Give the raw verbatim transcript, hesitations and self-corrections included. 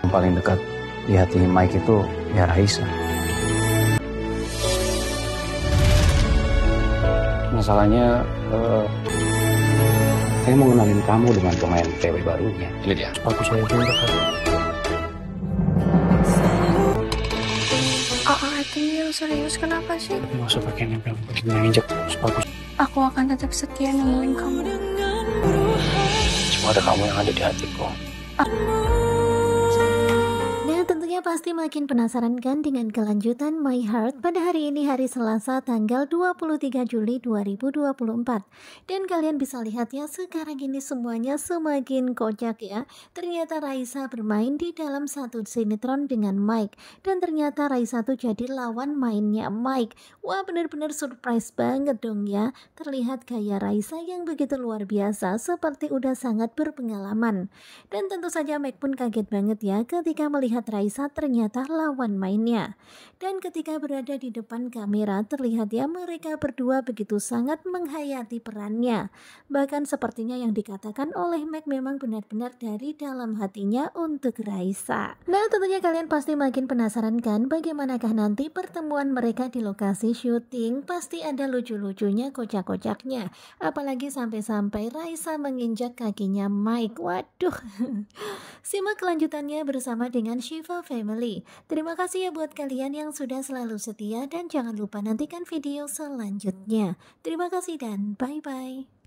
paling dekat di hati Mike itu ya Raisa. Masalahnya, uh, saya mau kenalin kamu dengan pemain P W barunya. Ini dia. Sepatu saya pun dekat. Ah, Adil, serius kenapa sih? Nggak usah pakai nempel, menginjak sepatu. Aku akan tetap setia nemuin kamu. Cuma ada kamu yang ada di hatiku. Ah. Nah, tentunya pasti makin penasaran kan dengan kelanjutan My Heart pada hari ini, hari Selasa tanggal dua puluh tiga Juli dua ribu dua puluh empat. Dan kalian bisa lihat ya, sekarang ini semuanya semakin kocak ya. Ternyata Raisa bermain di dalam satu sinetron dengan Mike, dan ternyata Raisa tuh jadi lawan mainnya Mike. Wah, benar-benar surprise banget dong ya. Terlihat gaya Raisa yang begitu luar biasa, seperti udah sangat berpengalaman. Dan tentu saja Mike pun kaget banget ya ketika melihat Raisa ternyata lawan mainnya. Dan ketika berada di depan kamera, terlihat ya mereka berdua begitu sangat menghayati perannya. Bahkan sepertinya yang dikatakan oleh Mike memang benar-benar dari dalam hatinya untuk Raisa. Nah, tentunya kalian pasti makin penasaran kan bagaimanakah nanti pertemuan mereka di lokasi syuting. Pasti ada lucu-lucunya, kocak-kocaknya. Apalagi sampai-sampai Raisa menginjak kakinya Mike. Waduh. Simak kelanjutannya bersama dengan Shiva Family. Terima kasih ya buat kalian yang sudah selalu setia, dan jangan lupa nantikan video selanjutnya. Terima kasih dan bye-bye.